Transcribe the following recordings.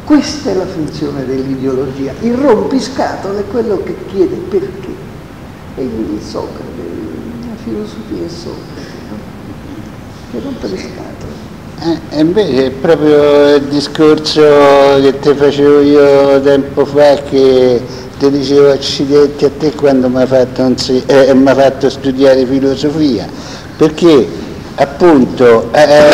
Questa è la funzione dell'ideologia. Il rompiscatole è quello che chiede perché. E il Socrate, la filosofia è Socrate, no? Che rompe le scatole. E invece è proprio il discorso che ti facevo io tempo fa, che ti dicevo accidenti a te quando mi ha fatto studiare filosofia, perché appunto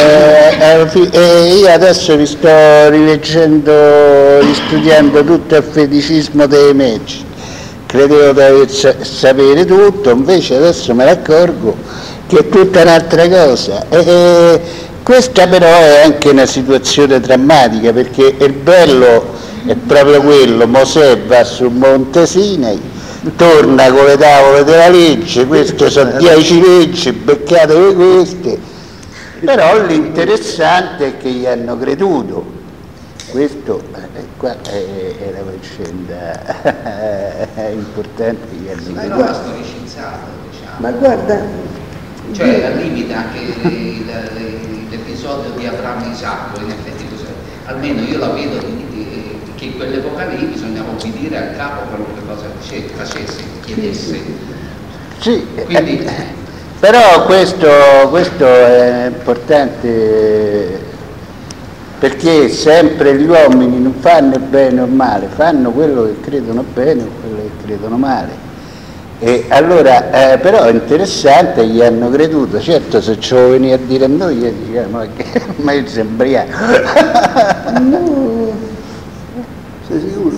io adesso vi sto ristudiando tutto il feticismo dei medici. Credevo di sapere tutto, invece adesso me ne accorgo che è tutta un'altra cosa. Questa però è anche una situazione drammatica, perché il bello è proprio quello: Mosè va sul Monte Sinai, torna con le tavole della legge, queste sono 10 leggi, beccate queste, però l'interessante è che gli hanno creduto. Questo qua è la vicenda importante che hanno creduto. Però è storicizzato, diciamo. Ma guarda, Cioè al limite anche l'episodio di Abramo e Isacco, in effetti cos'è? Almeno io la vedo che in quell'epoca lì bisognava obbedire al capo qualunque cosa facesse, chiedesse. Sì, Quindi, però questo è importante, perché sempre gli uomini non fanno il bene o il male, fanno quello che credono bene o quello che credono male. E allora, però è interessante, gli hanno creduto. Certo, se ce lo veni a dire a noi, io diciamo che ma io sembriamo. no, sei sicuro?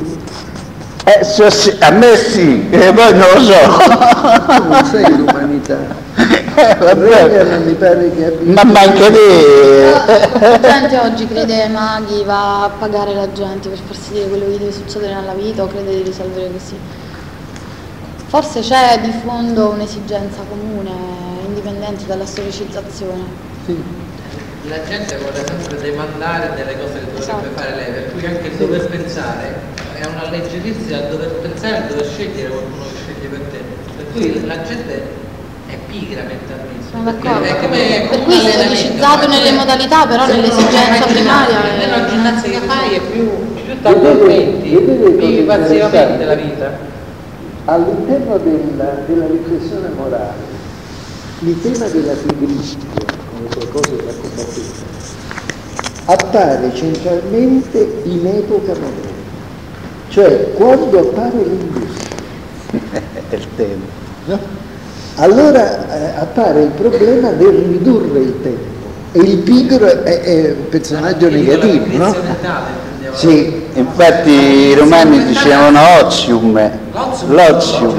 A me sì, e poi non lo so. Tu non sei l'umanità. Vabbè. Mi pare che Ma manca te. La gente oggi crede ai maghi, va a pagare la gente per farsi dire quello che gli deve succedere nella vita, o crede di risolvere così. Forse c'è di fondo un'esigenza comune, indipendente dalla storicizzazione. sì. La gente vuole sempre demandare delle cose che dovrebbe fare lei, per cui anche il dover pensare è una leggerizia, il dover pensare, il dover scegliere qualcuno che sceglie per te. Per cui la gente è pigra mentalmente. Sono d'accordo. È come Per cui è storicizzato nelle modalità, però nell'esigenza primaria meno è... ginnastica fai e più ti addormenti, vivi passivamente la vita. All'interno della riflessione morale, il tema della pigrizia, come qualcosa da combattere, appare centralmente in epoca moderna, cioè quando appare l'industria. È il tema. No? Allora appare il problema del ridurre il tempo, e il pigro è un personaggio negativo, no? Sì, infatti i romani dicevano ozium, l'ozium.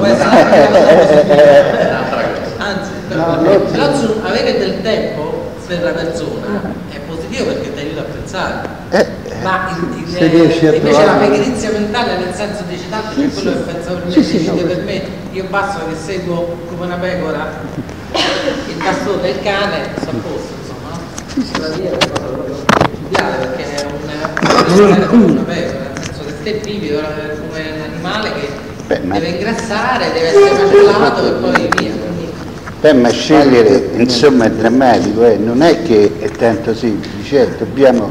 Anzi, No, l'ozium, avere del tempo per la persona è positivo perché ti aiuta a pensare. Ma se riesci a invece la trovare- pigrizia mentale, nel senso dici tanto che quello che pensa per me decide per me, io basta che seguo come una pecora il bastone e il cane, sto a posto, insomma, no? La via è una cosa proprio principiale, perché è una pecora, nel senso che te vivi come un animale che deve ingrassare, deve essere macellato e poi via. Ma scegliere insomma è drammatico, non è che è tanto semplice, dobbiamo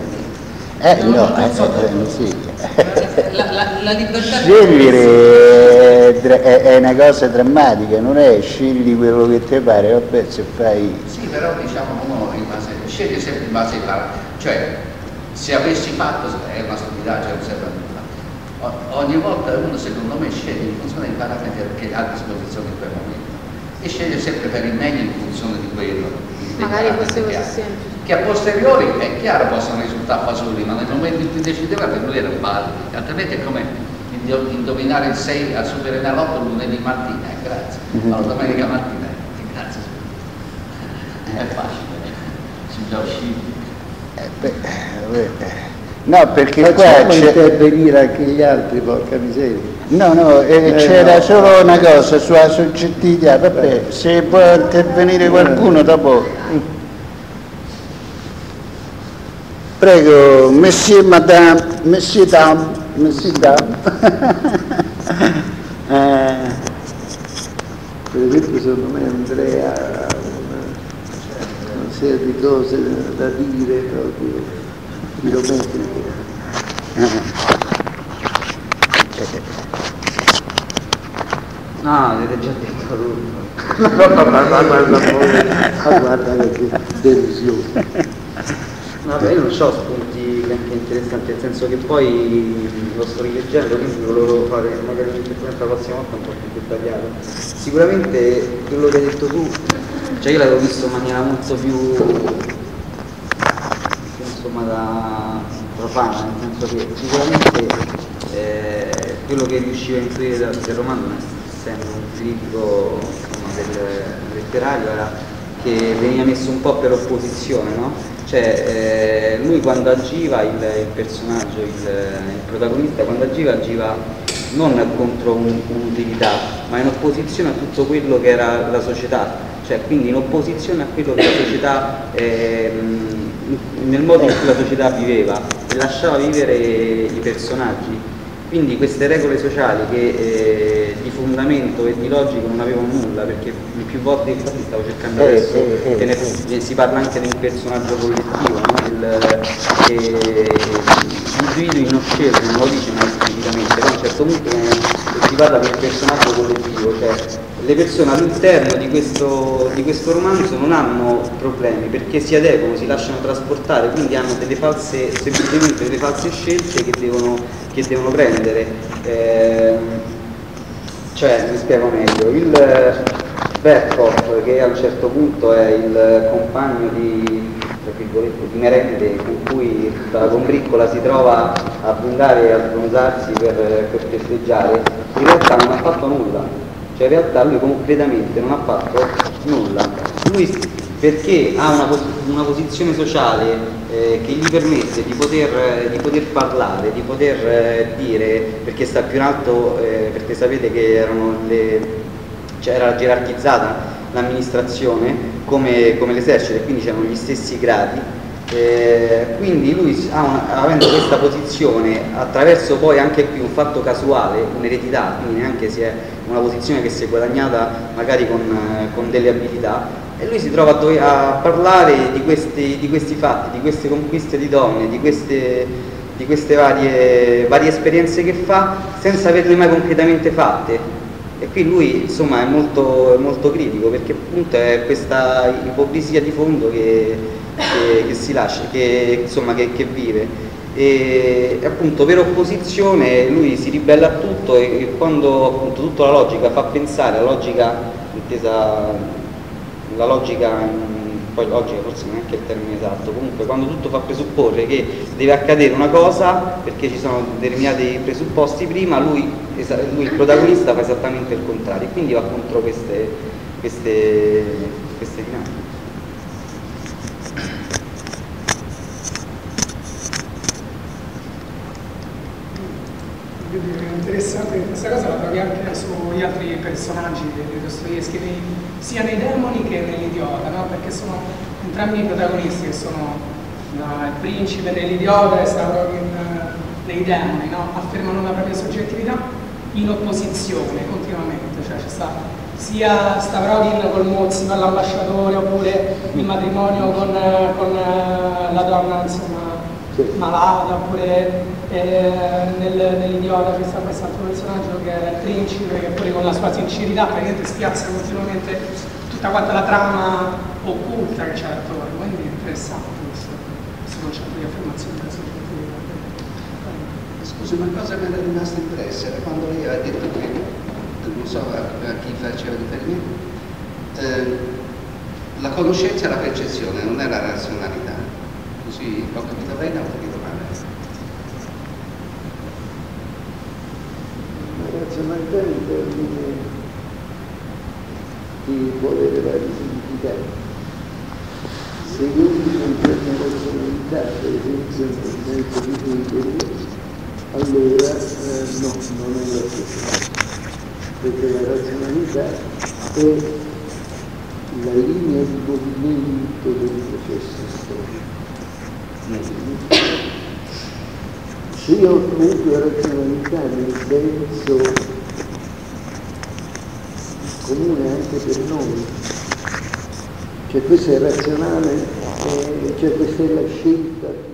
sì. La libertà Scegliere è una cosa drammatica, non è scegli quello che ti pare, vabbè, se fai. sì, però diciamo uno sceglie sempre in base ai parametri, cioè se avessi fatto, è una stupidaggine, non serve a nulla. Ogni volta uno secondo me sceglie in funzione dei parametri che ha a disposizione in quel momento, e sceglie sempre per il meglio in funzione di quello. Magari fosse così semplice. Che a posteriori è chiaro possono risultare fasoli, ma nel momento in cui decideva per lui era ballo, altrimenti è come indovinare il 6 al Superenalotto lunedì mattina, grazie, ma la domenica mattina, grazie. È facile, si già usciti. No, perché qua Facciamo c'è. intervenire anche gli altri, porca miseria. No, c'era solo una cosa sulla soggettività, vabbè, se può intervenire qualcuno dopo. Prego, Monsieur, Madame, Monsieur, Dame, Monsieur, Dame. Per esempio secondo me Andrea ha una serie di cose da dire proprio chilometriche. No, avete già detto tutto. Guarda che delusione. Vabbè, io non so spunti anche interessanti, nel senso che poi lo sto rileggendo, quindi volevo fare magari un'intervento la prossima volta un po' più dettagliato. Sicuramente quello che hai detto tu, cioè io l'avevo visto in maniera molto più insomma da profana, nel senso che sicuramente quello che riusciva a intuire del romanzo, essendo un critico insomma, del letterario, era che veniva messo un po' per opposizione, no? Cioè lui quando agiva, il personaggio, il protagonista, quando agiva non contro un'utilità, ma in opposizione a tutto quello che era la società, cioè quindi in opposizione a quello che la società, nel modo in cui la società viveva e lasciava vivere i personaggi. Quindi queste regole sociali che di fondamento e di logico non avevano nulla, perché più volte infatti stavo cercando adesso, si parla anche di un personaggio collettivo, no? Gli individui non scelgono, non lo dicono esplicitamente, però a un certo punto si parla di un personaggio collettivo, cioè le persone all'interno di questo romanzo non hanno problemi perché si adeguano, si lasciano trasportare, quindi hanno semplicemente delle false scelte che devono prendere. Cioè, mi spiego meglio, il Berkhoff, che a un certo punto è il compagno di merende con cui la combriccola si trova a abbondare e a sbronzarsi per festeggiare, in realtà non ha fatto nulla. Cioè in realtà lui concretamente non ha fatto nulla. Lui perché ha una posizione sociale che gli permette di poter parlare, di poter dire, perché sta più in alto, perché sapete che era gerarchizzata l'amministrazione come l'esercito e quindi c'erano gli stessi gradi. Quindi lui avendo questa posizione, attraverso poi anche qui un fatto casuale, un'eredità, quindi neanche una posizione che si è guadagnata magari con delle abilità, e lui si trova a parlare di questi fatti, di queste conquiste di donne, di queste varie esperienze che fa senza averle mai concretamente fatte. E qui lui insomma è molto critico, perché appunto è questa ipocrisia di fondo che si lascia, che vive. E appunto per opposizione lui si ribella a tutto e quando appunto tutta la logica fa pensare, la logica intesa, poi logica forse non è anche il termine esatto, comunque quando tutto fa presupporre che deve accadere una cosa perché ci sono determinati presupposti prima, lui il protagonista fa esattamente il contrario, quindi va contro queste dinamiche. Interessante, questa cosa la trovi anche sugli altri personaggi di Dostoevskij, sia nei demoni che nell'idiota, no? Perché sono entrambi i protagonisti che sono il principe nell'idiota e Stavrodin nei demoni, no? Affermano la propria soggettività in opposizione continuamente, cioè c'è sta sia Stavrodin col Mozzi, con l'ambasciatore, oppure il matrimonio con la donna insomma malata, oppure nell'idiota c'è sta quest'altro personaggio che è il principe, che pure con la sua sincerità praticamente spiazza continuamente tutta quanta la trama occulta che c'è attorno, quindi è interessante questo concetto di affermazione della soggettività. Scusi, una cosa mi era rimasta impressa era quando lei aveva detto che, non so a chi faceva riferimento, la conoscenza e la percezione non è la razionalità. Così ho capito bene o ho capito male? La razionalità è un termine che può avere vari significati. Se io uso il termine razionalità, per esempio, nel senso di Hegel, allora no, non è la stessa, perché la razionalità è la linea di movimento del processo storico. Se io ho comunque razionalità nel senso comune anche per noi, cioè questo è razionale, cioè questa è la scelta